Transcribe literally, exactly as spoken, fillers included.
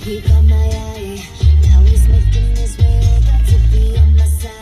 He caught my eye. Now he's making his way over to be on my side.